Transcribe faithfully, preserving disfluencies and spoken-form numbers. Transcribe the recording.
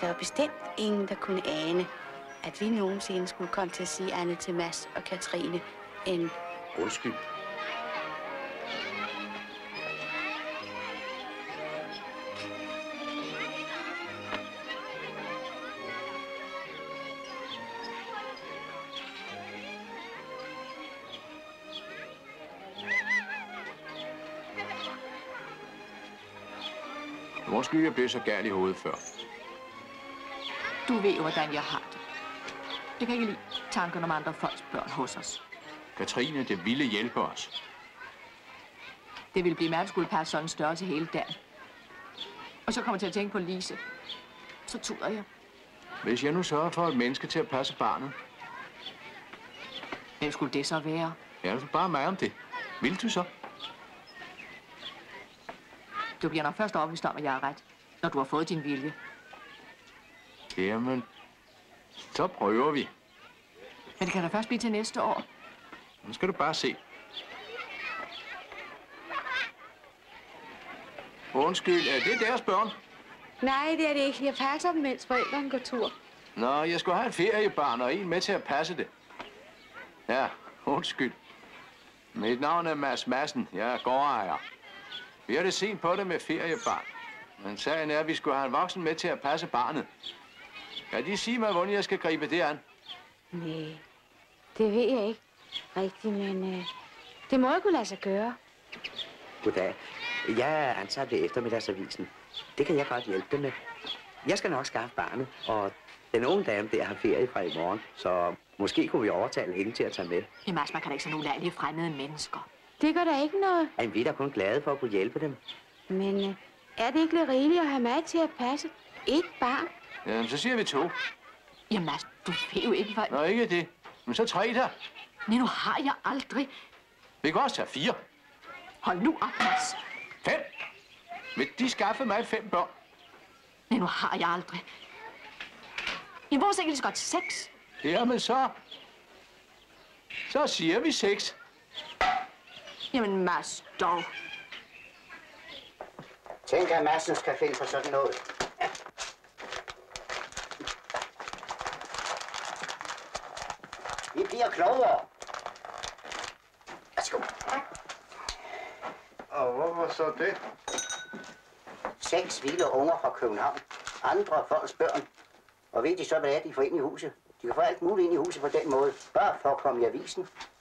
der var bestemt ingen, der kunne ane, at vi nogensinde skulle komme til at sige andet til Mads og Katrine end undskyld. Undskyld, jeg blev så gal i hovedet før. Du ved jo, hvordan jeg har det. Jeg kan ikke lide tanken om andre folks børn hos os. Katrine, det ville hjælpe os. Det ville blive mig, at skulle passe sådan en størrelse hele dagen. Og så kommer jeg til at tænke på Lise. Så tuder jeg. Hvis jeg nu sørger for et menneske til at passe barnet. Hvem skulle det så være? Ja, du bare mig om det. Vil du så? Du bliver nok først overbevist om, at jeg er ret, når du har fået din vilje. Jamen, så prøver vi. Men det kan da først blive til næste år. Nu skal du bare se. Undskyld, er det deres børn? nej, det er det ikke. Jeg passer dem, mens forældrene går tur. Nå, jeg skulle have et feriebarn og en med til at passe det. Ja, undskyld. Mit navn er Mads Madsen. Jeg er gårdejer. Vi har det sent på det med feriebarn. Men sagen er, at vi skulle have en voksen med til at passe barnet. Kan de sige mig, hvordan jeg skal gribe det an? Nej, det ved jeg ikke rigtigt, men øh, det må jeg kunne lade sig gøre. Goddag. Jeg er ansat ved eftermiddagsavisen. Det kan jeg godt hjælpe dig med. Jeg skal nok skaffe barnet, og den unge dame der har ferie fra i morgen, så måske kunne vi overtale hende til at tage med. Jamen, man kan da ikke sådan ulejlige fremmede mennesker. Det gør da ikke noget. Jamen, vi er da kun glade for at kunne hjælpe dem. Men øh, er det ikke lidt rigeligt at have mad til at passe et barn? Jamen, så siger vi to. Jamen, Mads, du ved jo ikke, hvad... Nå, ikke det. Men så tre der. Nej, nu har jeg aldrig... Vi kan også tage fire. Hold nu op, Mads. Fem. Vil de skaffe mig fem børn? Nej, nu har jeg aldrig... Jamen, hvor er sikkert godt seks? Jamen så... Så siger vi seks. Jamen, Mads, dog. Tænk, at Madsen skal finde på sådan noget. Vi bliver klogere. Værsgo. Og hvorfor så det? Seks vilde unger fra København. Andre folks børn. Og ved de så, hvad det er, de får ind i huset? De kan få alt muligt ind i huset på den måde. Bare for at komme i avisen.